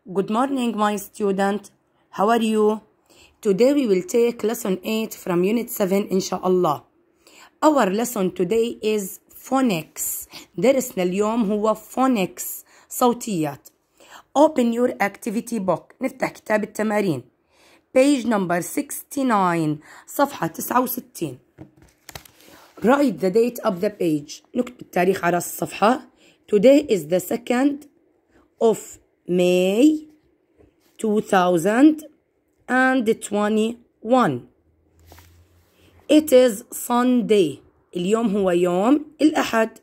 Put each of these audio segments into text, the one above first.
Good morning, my student. How are you? Today we will take lesson 8 from unit 7 inshallah. Our lesson today is phonics. درسنا اليوم هو phonics صوتيات. Open your activity book. نفتح كتاب التمارين. Page number 69 صفحة 69. Write the date of the page. نكتب التاريخ على الصفحة. Today is the 2nd of May 2021. It is Sunday. اليوم هو يوم الأحد.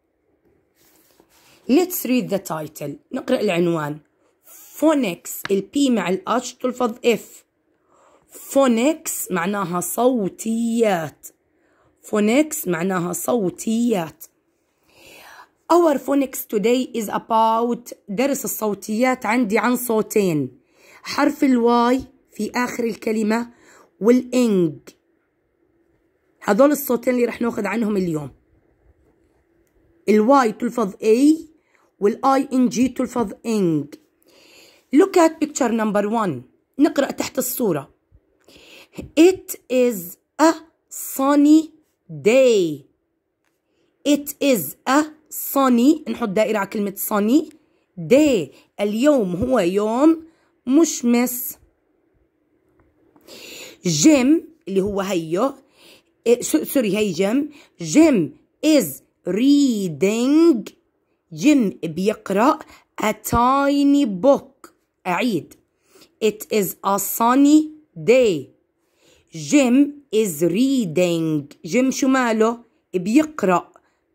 Let's read the title. نقرأ العنوان. Phonics. البي مع الاتش تلفظ F. Phonics معناها صوتيات. Phonics معناها صوتيات. Our phonics today is about درس الصوتيات عندي عن صوتين. حرف الواي في آخر الكلمة والإنج. هذول الصوتين اللي رح ناخذ عنهم اليوم. الواي تلفظ A والآي إن جي تلفظ إنج. Look at picture number 1. نقرأ تحت الصورة. It is a sunny day. It is a sunny. نحط دائرة على كلمة sunny. day. اليوم هو يوم مشمس. جيم اللي هو هيو سوري هي جيم. جيم is reading. جيم بيقرأ a tiny book. أعيد. It is a sunny day. جيم is reading. جيم شو ماله؟ بيقرأ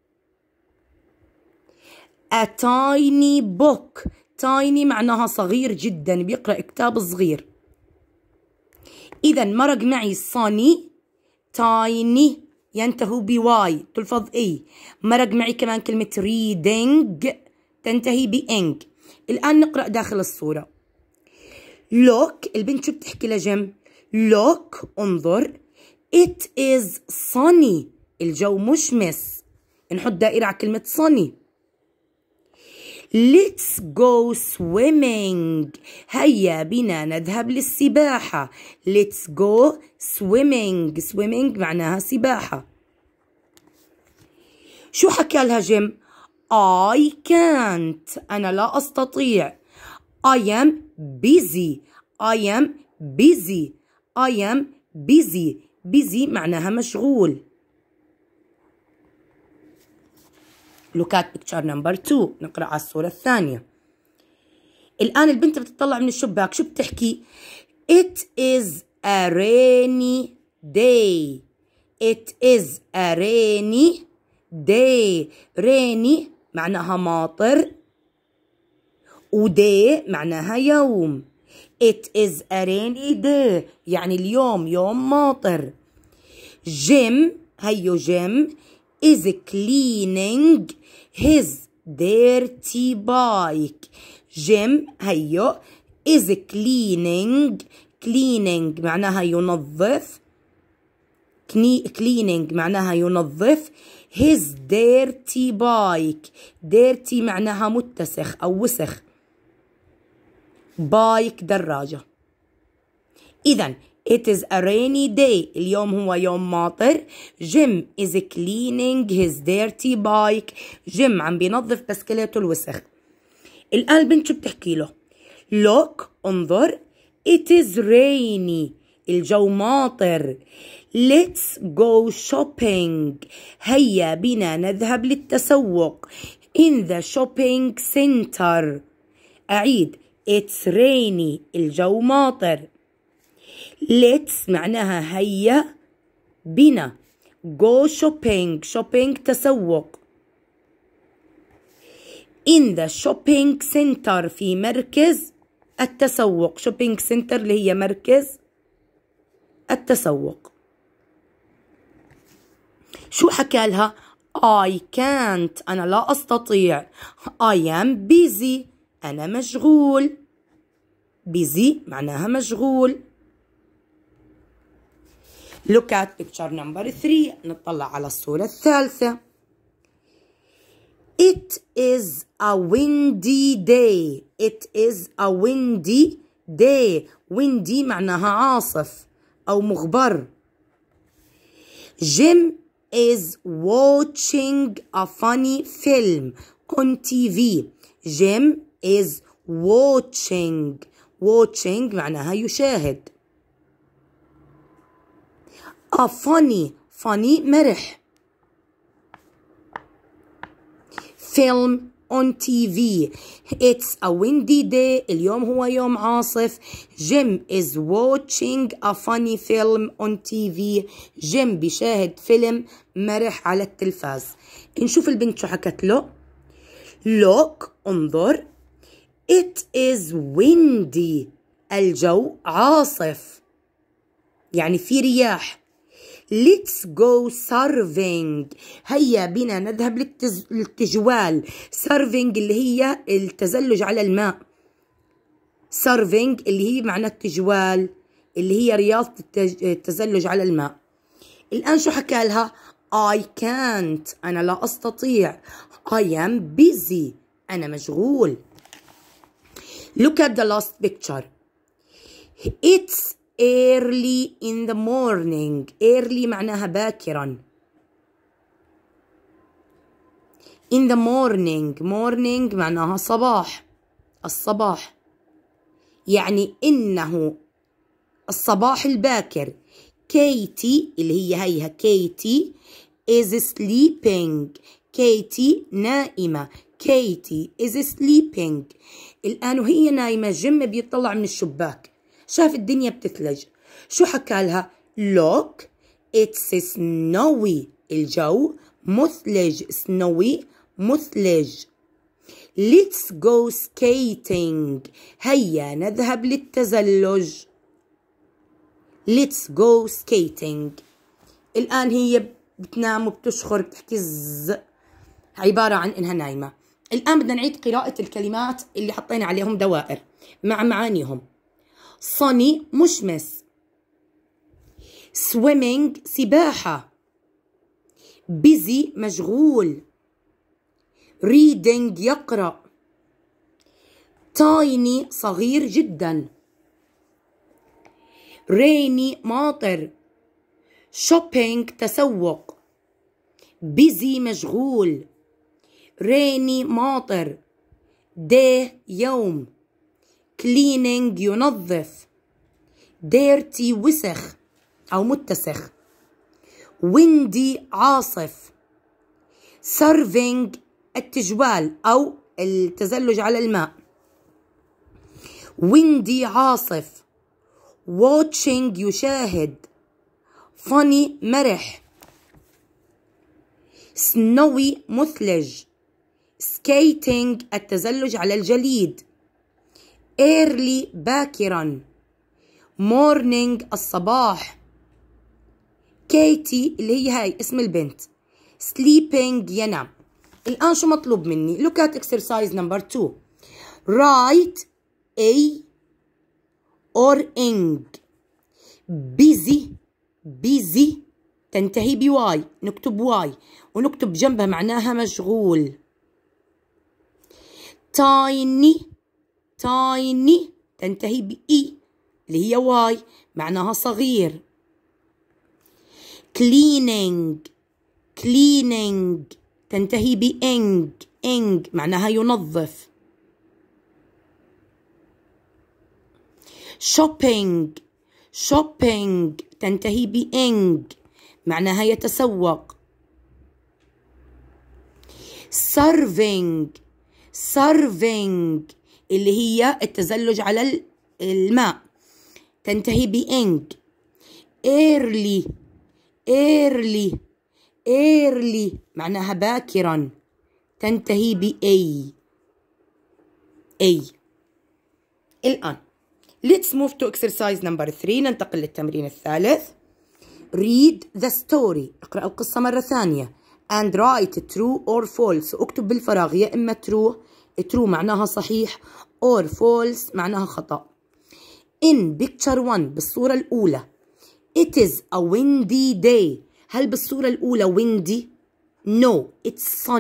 a tiny book. tiny معناها صغير جدا، بيقرأ كتاب صغير. إذا مرق معي sunny tiny ينتهي بواي تلفظ اي. مرق معي كمان كلمة reading تنتهي بإنج. الآن نقرأ داخل الصورة. look البنت شو بتحكي لجيم؟ look انظر. it is sunny الجو مشمس. نحط دائرة على كلمة sunny. let's go swimming. هيا بنا نذهب للسباحة. let's go swimming. swimming معناها سباحة. شو حكى لها جيم؟ I can't أنا لا أستطيع. I am busy. I am busy. I am busy. busy معناها مشغول. Look at picture number 2. نقرأ على الصورة الثانية. الآن البنت بتطلع من الشباك شو بتحكي؟ It is a rainy day. It is a rainy day. rainy معناها ماطر وday معناها يوم. It is a rainy day يعني اليوم يوم ماطر. جيم هيو جيم is cleaning his dirty bike. جيم هيو is cleaning. cleaning معناها ينظف. cleaning معناها ينظف. his dirty bike. dirty معناها متسخ أو وسخ. بايك دراجة. إذن it is a rainy day اليوم هو يوم ماطر. جيم is cleaning his dirty bike. جيم عم بينظف بسكليته الوسخ. الآن البنت شو بتحكي له؟ look انظر. it is rainy الجو ماطر. let's go shopping هيا بنا نذهب للتسوق. in the shopping center. أعيد. it's rainy الجو ماطر. let's معناها هيا بنا. go shopping. shopping تسوق. in the shopping center في مركز التسوق. shopping center اللي هي مركز التسوق. شو حكى لها؟ I can't أنا لا أستطيع. I am busy أنا مشغول. busy معناها مشغول. Look at picture number 3. نطلع على الصورة الثالثة. It is a windy day. It is a windy day. windy معناها عاصف أو مغبر. Jim is watching a funny film on TV. Jim is watching. watching معناها يشاهد. A funny. funny مرح. film on TV. It's a windy day. اليوم هو يوم عاصف. Jim is watching a funny film on TV. Jim بيشاهد فيلم مرح على التلفاز. نشوف البنت شو حكت له. Look انظر. It is windy. الجو عاصف يعني في رياح. Let's go surfing. هيا بنا نذهب للتجوال. surfing اللي هي التزلج على الماء. surfing اللي هي معنى التجوال اللي هي رياضة التزلج على الماء. الآن شو حكى لها؟ I can't. أنا لا أستطيع. I am busy. أنا مشغول. Look at the last picture. It's early in the morning. early معناها باكرا. in the morning. morning معناها صباح. الصباح يعني إنه الصباح الباكر. كيتي اللي هي هيها كيتي is sleeping. كيتي نائمة. كيتي is sleeping. الآن وهي نايمة جيم بيطلع من الشباك شاف الدنيا بتثلج. شو حكى لها؟ look it's snowy. الجو مثلج. snowy مثلج. let's go skating. هيا نذهب للتزلج. let's go skating. الآن هي بتنام وبتشخر بتحكي ز عبارة عن إنها نايمة. الآن بدنا نعيد قراءة الكلمات اللي حطينا عليهم دوائر مع معانيهم. sunny مشمس. swimming سباحة. busy مشغول. reading يقرأ. tiny صغير جدا. rainy ماطر. shopping تسوق. busy مشغول. rainy ماطر. day يوم. cleaning ينظف. dirty وسخ أو متسخ. windy عاصف. surfing التجوال أو التزلج على الماء. windy عاصف. watching يشاهد. funny مرح. snowy مثلج. skating التزلج على الجليد. early باكرا. morning الصباح. كيتي اللي هي هاي اسم البنت. sleeping ينام. الآن شو مطلوب مني؟ look at exercise number 2. write a or ing. busy busy تنتهي بواي نكتب واي ونكتب جنبها معناها مشغول. tiny tiny تنتهي بإي اللي هي واي معناها صغير. cleaning cleaning تنتهي بإنج إنج معناها ينظف. shopping shopping تنتهي بإنج معناها يتسوق. surfing surfing اللي هي التزلج على الماء تنتهي بإنج. early early early معناها باكرا تنتهي بأي أي. الآن let's move to exercise number 3. ننتقل للتمرين الثالث. read the story. اقرأ القصة مرة ثانية. and write true or false. اكتب بالفراغ يا إما true true معناها صحيح or false معناها خطأ. in picture 1 بالصورة الأولى it is a windy day. هل بالصورة الأولى windy؟ no it's sunny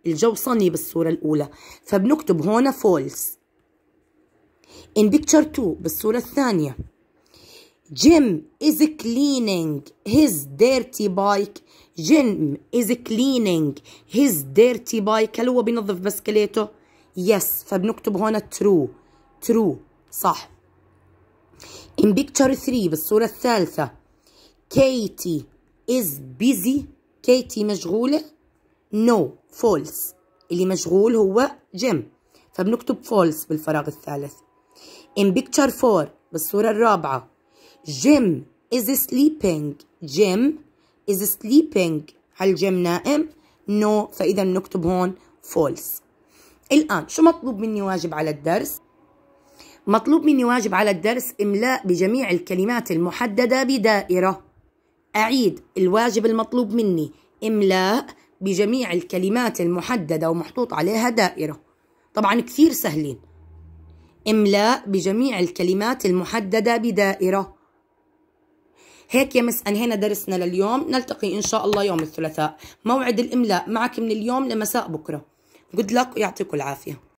الجو صني بالصورة الأولى، فبنكتب هون false. in picture 2 بالصورة الثانية Jim is cleaning his dirty bike. Jim is cleaning his dirty bike. هل هو بينظف بسكليته؟ yes، فبنكتب هون true صح. in picture 3 بالصورة الثالثة Katie is busy. كيتي مشغولة؟ no false، اللي مشغول هو جيم، فبنكتب false بالفراغ الثالث. in picture 4 بالصورة الرابعة Jim is sleeping. Jim is sleeping. هل جيم نائم؟ no، فإذا نكتب هون false. الآن شو مطلوب مني واجب على الدرس؟ مطلوب مني واجب على الدرس إملاء بجميع الكلمات المحددة بدائرة. أعيد الواجب المطلوب مني إملاء بجميع الكلمات المحددة ومحطوط عليها دائرة. طبعا كثير سهلين. إملاء بجميع الكلمات المحددة بدائرة. هيك يا مس أنهينا درسنا لليوم، نلتقي إن شاء الله يوم الثلاثاء. موعد الإملاء معك من اليوم لمساء بكرة. Good luck ويعطيكم العافية.